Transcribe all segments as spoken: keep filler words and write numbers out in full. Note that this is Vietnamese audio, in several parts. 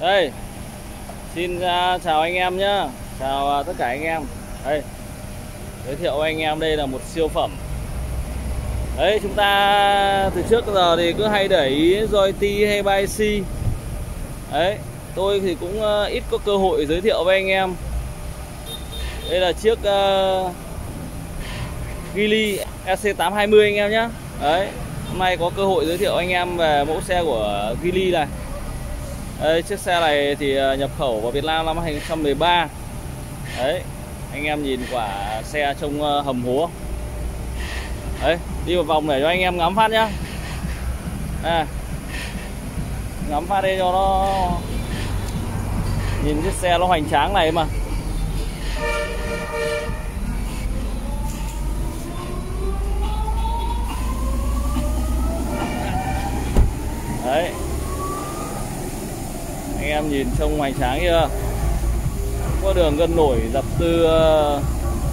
Đây, xin uh, chào anh em nhé, chào uh, tất cả anh em. Đây, giới thiệu với anh em đây là một siêu phẩm. Đấy, chúng ta từ trước giờ thì cứ hay để ý Joyty hay Baici. Đấy, tôi thì cũng uh, ít có cơ hội giới thiệu với anh em. Đây là chiếc uh, Geely E C tám hai mươi anh em nhé. Đấy, hôm nay có cơ hội giới thiệu anh em về mẫu xe của Geely này. Đây, chiếc xe này thì nhập khẩu vào Việt Nam năm hai nghìn không trăm mười ba. Đấy, anh em nhìn quả xe trông hầm hố. Đấy, đi một vòng để cho anh em ngắm phát nhá. À, ngắm phát đây cho nó nhìn chiếc xe nó hoành tráng này mà. Đấy, anh em nhìn trông hoành tráng chưa? Có đường gân nổi dập từ uh,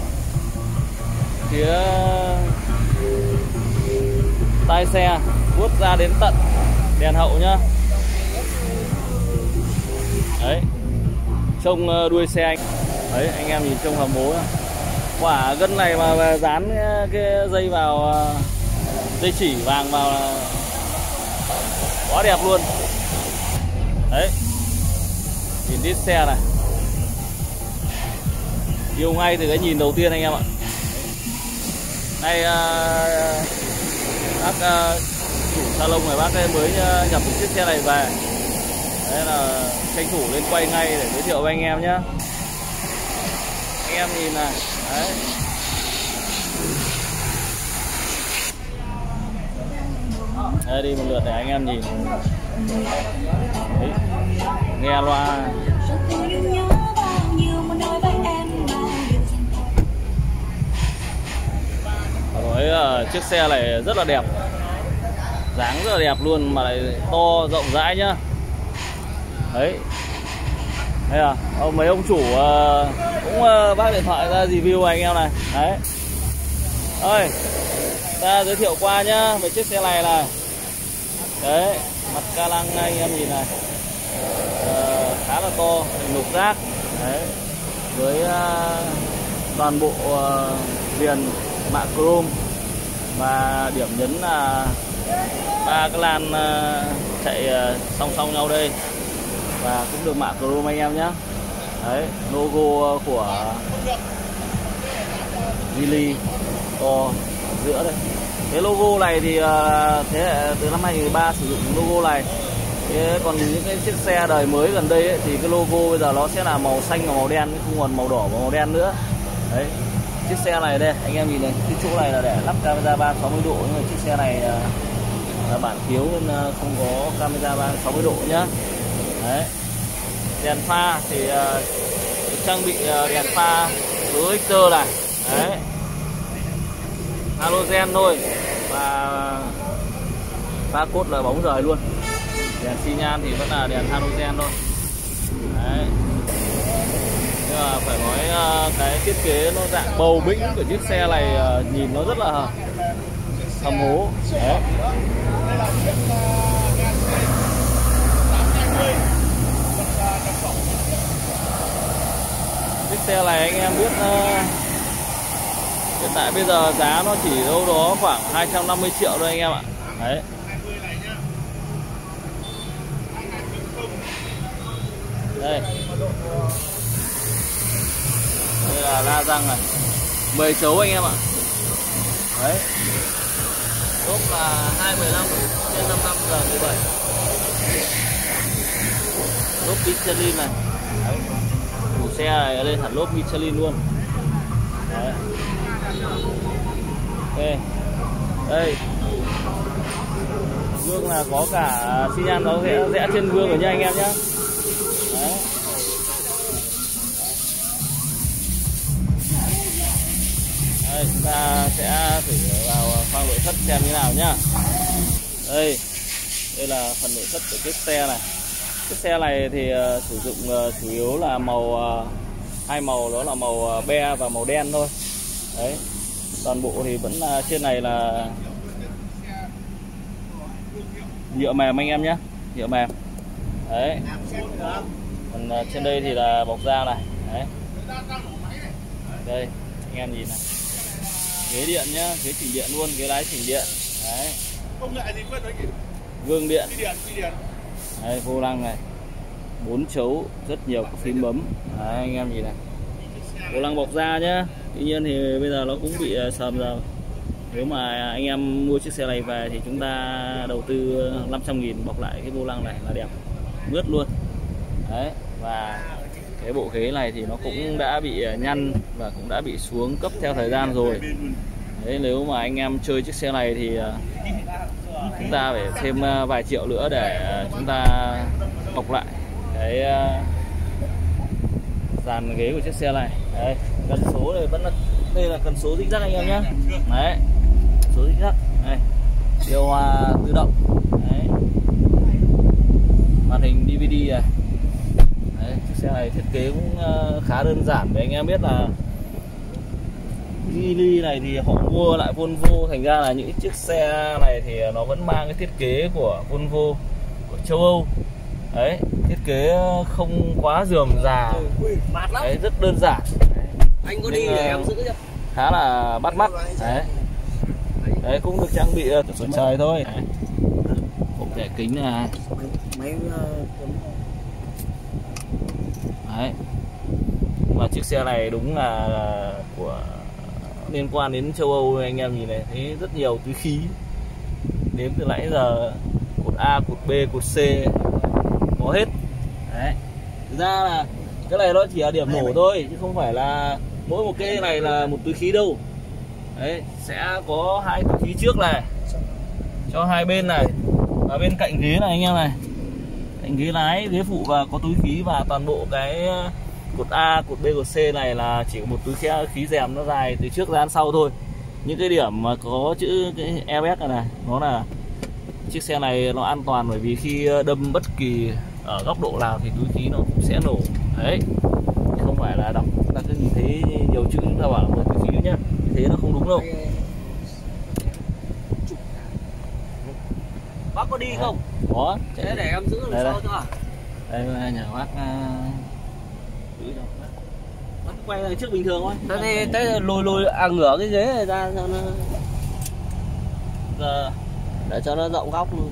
phía tai xe vuốt ra đến tận đèn hậu nhá. Đấy, trông uh, đuôi xe anh. Đấy, anh em nhìn trông hầm hố. Quả gân này mà dán cái dây vào, uh, dây chỉ vàng vào là quá đẹp luôn. Đấy, nhìn đít xe này, yêu ngay từ cái nhìn đầu tiên anh em ạ. Nay uh, bác uh, chủ salon này, bác ấy mới uh, nhập một chiếc xe này về. Đấy là tranh thủ lên quay ngay để giới thiệu với anh em nhé. Anh em nhìn này. Đấy, đây, đi một lượt để anh em nhìn. Đấy, nghe loa. Nói uh, chiếc xe này rất là đẹp, dáng rất là đẹp luôn, mà lại to rộng rãi nhá. Đấy, đây à, ông mấy ông chủ uh, cũng uh, bác điện thoại ra review anh em này. Đấy, ơi, ta giới thiệu qua nhá về chiếc xe này này. Đấy, mặt ca lăng anh em nhìn này, uh, khá là to, lục giác. Đấy, với uh, toàn bộ uh, viền mạ chrome, và điểm nhấn là ba cái lan uh, chạy uh, song song nhau đây, và cũng được mạ chrome anh em nhé. Đấy, logo của Geely to giữa đây. Cái logo này thì uh, thế hệ từ năm hai nghìn không trăm mười ba sử dụng logo này. Thế còn những cái chiếc xe đời mới gần đây ấy, thì cái logo bây giờ nó sẽ là màu xanh và màu đen, không còn màu đỏ và màu đen nữa. Đấy, chiếc xe này đây anh em nhìn này, cái chỗ này là để lắp camera ba trăm sáu mươi độ, nhưng mà chiếc xe này uh, là bản thiếu nên uh, không có camera ba trăm sáu mươi độ nhá. Đấy, đèn pha thì uh, trang bị uh, đèn pha projector này. Đấy, halogen thôi, và pha cốt là bóng rời luôn. Đèn xi nhan thì vẫn là đèn halogen thôi. Đấy, nhưng mà phải nói uh, cái thiết kế nó dạng bầu bĩnh của chiếc xe này uh, nhìn nó rất là hầm hố. Đấy, chiếc xe này anh em biết uh, hiện tại bây giờ giá nó chỉ đâu đó khoảng hai trăm năm mươi triệu thôi anh em ạ. Đấy, đây, đây là la răng này, mười chấu anh em ạ. Đấy, lốp là hai mười lăm trên năm mươi lăm giờ mười bảy, lốp Michelin này. Đấy, chủ xe này lên hẳn lốp Michelin luôn. Đấy, ok, đây gương là có cả xi nhan, nó sẽ rẽ trên gương rồi nha anh em nhé. Đấy, đây, chúng ta sẽ thử vào khoang nội thất xem như nào nhá. Đây, đây là phần nội thất của chiếc xe này. Chiếc xe này thì uh, sử dụng uh, chủ yếu là màu uh, hai màu, đó là màu uh, be và màu đen thôi. Đấy, toàn bộ thì vẫn uh, trên này là nhựa mềm anh em nhé, nhựa mềm. Đấy. Còn trên đây thì là bọc da này. Đấy. Đây, anh em nhìn này. Ghế điện nhá, ghế chỉnh điện luôn, ghế lái chỉnh điện. Đấy. Công nghệ gì quên đấy nhỉ? Gương điện. Phi điện, phi điện. Đây, vô lăng này. Bốn chấu, rất nhiều các phím bấm. Đấy, anh em nhìn này. Vô lăng bọc da nhá. Tuy nhiên thì bây giờ nó cũng bị sờm rồi. Nếu mà anh em mua chiếc xe này về thì chúng ta đầu tư năm trăm nghìn bọc lại cái vô lăng này là đẹp, mướt luôn. Đấy, và cái bộ ghế này thì nó cũng đã bị nhăn và cũng đã bị xuống cấp theo thời gian rồi. Đấy, nếu mà anh em chơi chiếc xe này thì chúng ta phải thêm vài triệu nữa để chúng ta bọc lại cái dàn ghế của chiếc xe này. Đấy, cần số này vẫn là, đây là cần số zigzag anh em nhé. Đấy, số zigzag này, điều hòa tự động. Đấy, màn hình đê vê đê này. Đấy, chiếc xe này thiết kế cũng khá đơn giản. Để anh em biết là Geely này thì họ mua lại Volvo, thành ra là những chiếc xe này thì nó vẫn mang cái thiết kế của Volvo, của châu Âu. Đấy, thiết kế không quá rườm rà. Đấy, rất đơn giản. Đấy. Anh có đi để em giữ cho. Khá là bắt mắt. Đấy. Đấy, cũng được trang bị cửa trời thôi. Bộ kệ kính này. Máy Đấy. Mà chiếc xe này đúng là của liên quan đến châu Âu. Anh em nhìn này, thấy rất nhiều túi khí. Đếm từ nãy giờ cột A, cột B, cột C có hết. Đấy. Thực ra là cái này nó chỉ là điểm nổ thôi, chứ không phải là mỗi một cái này là một túi khí đâu. Đấy, sẽ có hai túi khí trước này cho hai bên này, và bên cạnh ghế này anh em này, cạnh ghế lái, ghế phụ và có túi khí, và toàn bộ cái cột A, cột B, cột C này là chỉ có một túi khí, khí rèm nó dài từ trước ra sau thôi. Những cái điểm mà có chữ cái airbag này, này nó là chiếc xe này nó an toàn, bởi vì khi đâm bất kỳ ở góc độ nào thì túi khí nó cũng sẽ nổ. Đấy, không phải là đọc ta cứ nhìn thấy nhiều chữ chúng ta bảo là một túi khí nhá, thế nó không đúng đâu. bác có đi không? Có. Thế để em giữ làm sao cho. Đây là nhà bác giữ cho bác quay lại trước bình thường thôi. Thế thì thế lùi lùi à ngửa cái ghế này ra cho nó giờ để cho nó rộng góc luôn.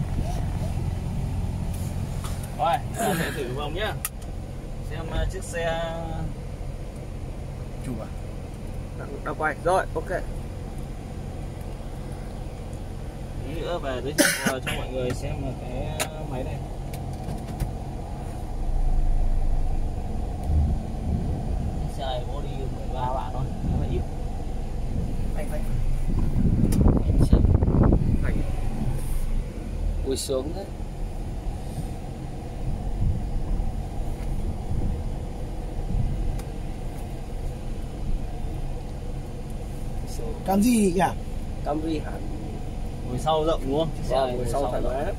Rồi, ta sẽ thử vòng nhá. Xem chiếc xe chụp à? Đang, đang quay. Rồi, ok. tí nữa về giới thiệu cho mọi người xem là cái máy này. Xe này body mười ba bạn thôi, nó là ít. Phanh phanh. Phanh. Ui sướng thế. Cam gì nhỉ? Camry hẳn. Ngồi sau rộng đúng không? Vâng, ngồi sau thoải mái lắm.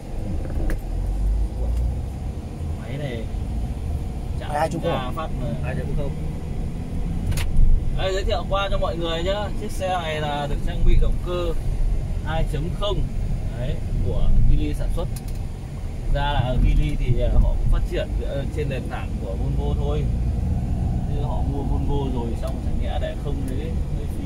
Máy này chạm hai chục ra phát mà hai chấm không. Đây, giới thiệu qua cho mọi người nhá. Chiếc xe này là được trang bị động cơ hai chấm không đấy của Geely sản xuất. Ra là ở Geely thì họ cũng phát triển trên nền tảng của Volvo thôi. Như họ mua Volvo rồi xong chẳng nhẽ để không đấy hơi phí.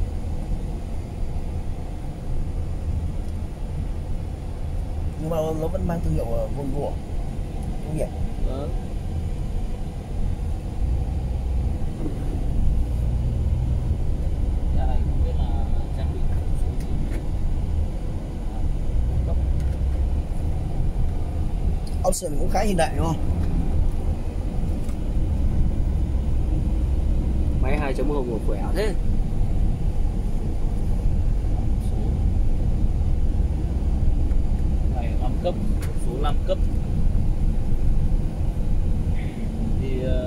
Nhưng mà nó vẫn mang thương hiệu Volvo không nhỉ? Vâng. Ra này không biết là trang bị số gì. Option cũng khá hiện đại đúng không? Máy hai chấm không một khỏe thế. Này năm cấp, số năm cấp. Thì uh,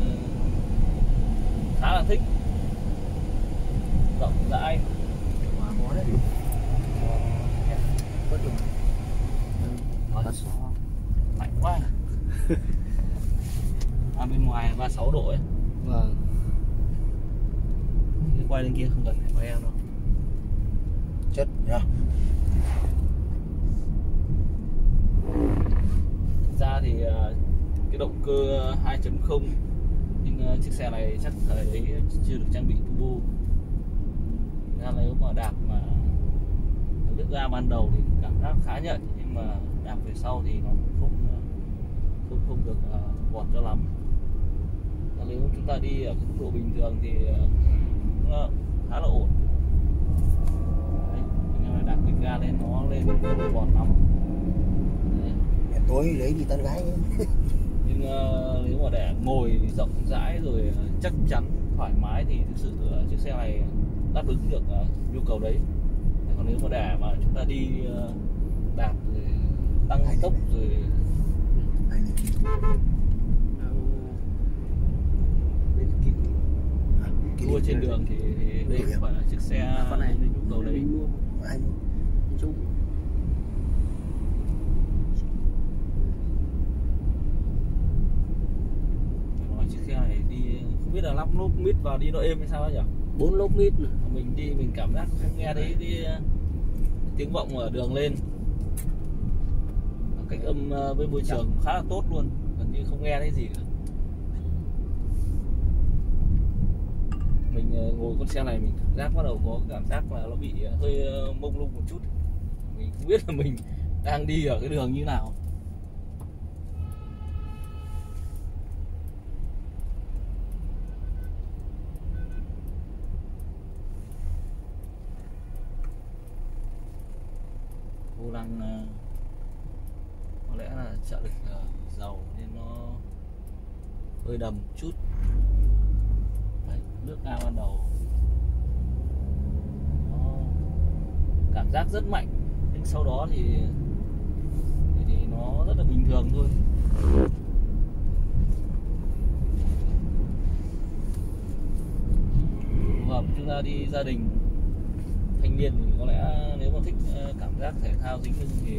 khá là thích. Rộng rãi. Hòa hóa đấy. Bất lực. Lạnh quá. À, bên ngoài ba mươi sáu độ ấy. Vâng. Quay lên kia không cần phải quay em đâu. Chất nhá. Thực ra thì uh, cái động cơ hai chấm không, nhưng uh, chiếc xe này chắc thời đấy chưa được trang bị turbo. Ra nếu mà đạp mà nước ga ban đầu thì cảm giác khá nhạy, nhưng mà đạp về sau thì nó cũng không không không được uh, vọt cho lắm. Và nếu chúng ta đi ở cái tốc độ bình thường thì uh, uh, khá là ổn. Đấy, nhưng mà đạp cái ga lên nó lên không vọt lắm. Đấy. Tối lấy đi tán gái Nhưng uh, nếu mà để ngồi rộng rãi rồi uh, chắc chắn thoải mái thì thực sự uh, chiếc xe này đáp ứng được uh, nhu cầu đấy. Còn nếu mà để mà chúng ta đi uh, đạp rồi tăng tốc rồi đua trên đường thì, thì đây không phải là chiếc xe con này nhu cầu đấy. mua ai mua chung nói chiếc xe này đi không biết là lắp lốp mít vào đi nó êm hay sao ấy nhỉ? bốn lốp mít nữa. Mình đi mình cảm giác không nghe thấy cái tiếng vọng ở đường lên, cách âm với môi trường khá là tốt luôn, gần như không nghe thấy gì cả. Mình ngồi con xe này mình cảm giác bắt đầu có cảm giác là nó bị hơi mông lung một chút, mình không biết là mình đang đi ở cái đường như nào. Vô lăng có lẽ là trợ lực dầu nên nó hơi đầm chút. Đấy, nước ga ban đầu nó cảm giác rất mạnh, nhưng sau đó thì thì, thì nó rất là bình thường thôi. Phù hợp chúng ta đi gia đình thanh niên thì có lẽ nếu mà thích cảm giác thể thao dính lưng thì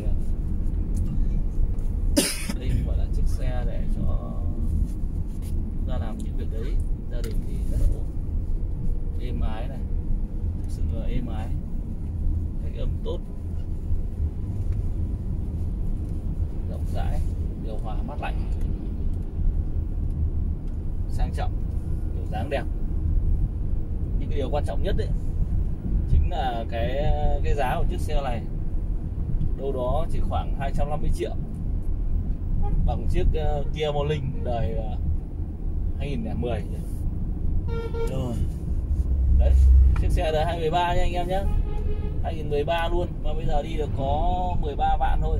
đây gọi là chiếc xe để cho ra làm những việc đấy. Gia đình thì rất là ổn, êm ái này, thực sự là êm ái, cách âm tốt, rộng rãi, điều hòa mát lạnh, sang trọng, kiểu dáng đẹp. Nhưng cái điều quan trọng nhất đấy chính là cái cái giá của chiếc xe này đâu đó chỉ khoảng hai trăm năm mươi triệu, bằng chiếc uh, Kia Morning đời uh, hai nghìn lẻ mười rồi. Đấy, chiếc xe đời hai nghìn mười ba nha anh em nhé, hai nghìn mười ba luôn mà bây giờ đi được có mười ba vạn thôi,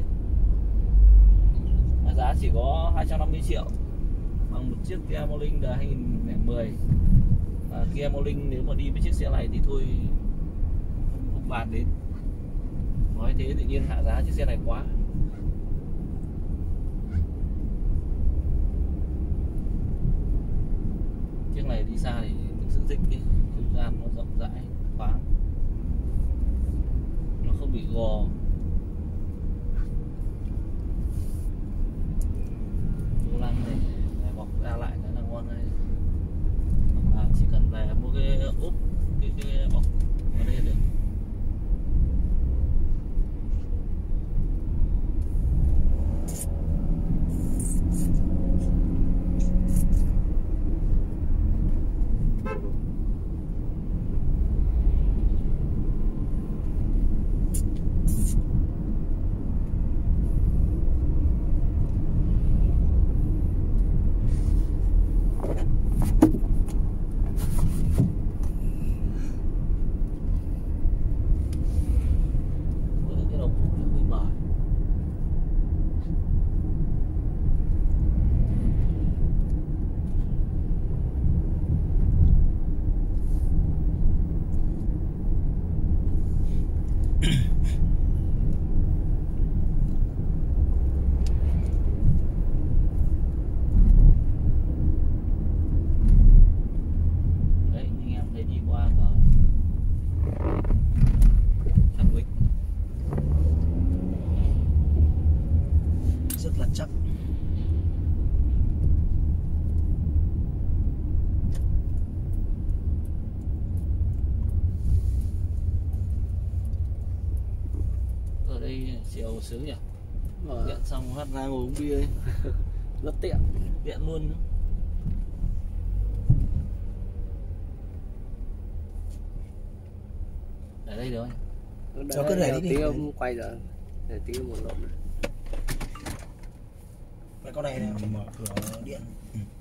mà giá chỉ có hai trăm năm mươi triệu, bằng một chiếc Kia Morning đời hai nghìn lẻ mười. Và Kia Morning nếu mà đi với chiếc xe này thì thôi không, không bàn đến. Nói thế tự nhiên hạ giá chiếc xe này quá. Chiếc này đi xa thì thực sự thích, cái không gian nó rộng rãi, thoáng, nó không bị gò. Vô lăng này bọc ra lại cái là ngon này, mà chỉ cần về mua cái ốp cái cái bọc ở đây được. Chiều sướng nhỉ? Điện xong hát ra ngồi uống bia ấy. Rất tiện. Điện luôn. Để đây được không? Cháu cứ để đi đi. Tí ông quay rồi. Để tí một lộn này. Cái con này này mở cửa điện. Ừ.